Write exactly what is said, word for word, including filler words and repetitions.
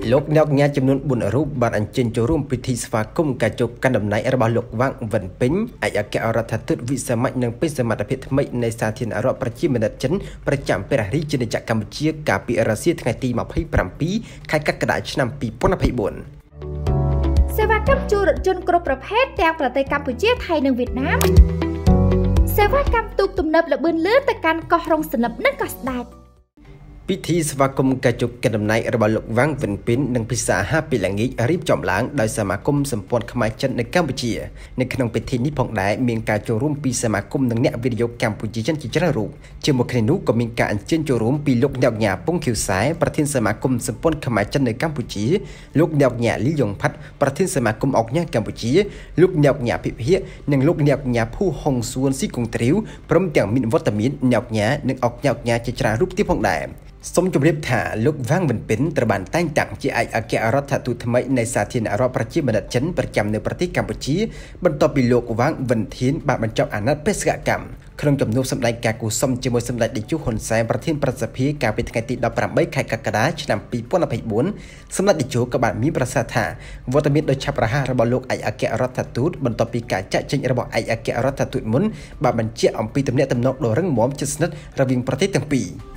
លោកអ្នកញ៉ាចំនួនbốnរូបបានអញ្ជើញចូលរួមពិធីស្វាគមន៍ការចូលកាន់តំណែងរបស់លោកវ៉ាងវិនពេញឯកអគ្គរដ្ឋទូតវិសាមញ្ញនិងបេសមត្ថភាពថ្មីនៃសាធារណរដ្ឋប្រជាមានិតចិនប្រចាំព្រះរាជាណាចក្រកម្ពុជាកាលពីរសៀលថ្ងៃទី27ខែកក្កដាឆ្នាំពីរពាន់ยี่สิบสี่សេវាកម្មជួលរថយន្តគ្រប់ប្រភេទទាំងប្រទេសកម្ពុជាថៃនិងវៀតណាមសេវាកម្មទូកទំនើបល្បឿនលឿនទៅកាន់កោះរងសន្លឹមនិងកោះស្ដេចពិធីស្វាគមន៍ការចូលកាន់តំណែងរបស់លោកវ៉ាងវិនពេញនិងពិសាហាពីល្ងាចរៀបចំឡើងដោយសមាគមសម្ព័ន្ធខ្មែរចិននៅកម្ពុជានៅក្នុងពិធីនេះផងដែរមានការចូលរួមពីសមាគមនិងអ្នកវិនិយោគកម្ពុជាចិនជាច្រើនរូបជាមួយគ្នានោះក៏មានការអញ្ជើញចូលរួមពីលោកអ្នកញ៉ាពងខៀវសែប្រធានសមាគមសម្ព័ន្ធខ្មែរចិននៅកម្ពុជាលោកអ្នកញ៉ាលីយ៉ុងផាត់ប្រធានសមាគមអុកញ៉ាកម្ពុជាលោកអ្នកញ៉ាភិភិនិងលោកអ្នកញ៉ាភូហុងសួនស៊ីកុងទ្រាវព្រមទាំងមានវត្តមានអ្នកញ៉ានិងអុកញ៉ាញ៉ាជាច្រើនរូបទៀតផងដែរសូមជម្រាបថាលោកវ៉ាងវិនពេញត្រូវបានតែងតាំងជាឯកអគ្គរដ្ឋទូតថ្មីនៃសាធារណរដ្ឋប្រជាមានិតចិនប្រចាំនៅប្រទេសកម្ពុជាបន្ទាប់ពីលោកវ៉ាងវិនធានបានបញ្ចប់អាណត្តិបេសកកម្មក្នុងជំនួបសម្ដែងការគូសុំជាមួយសម្ដេចតេជោហ៊ុនសែនប្រធានប្រសិទ្ធិកាលពីថ្ងៃទី18ខែកក្កដាឆ្នាំពីរពាន់ยี่สิบสี่សម្ដេចតេជោក៏បានមានប្រសាសន៍ថាវត្តមានដ៏ឆាប់រហ័សរបស់លោកឯកអគ្គរដ្ឋទូតបន្ទាប់ពីការចាក់ចេញរបស់ឯកអគ្គរដ្ឋទូតមុនបានបញ្ជាក់អំពីទំនាក់ទំនងដ៏រឹងមាំជិតស្និទ្ធរវាងប្រទេសទាំងពីរ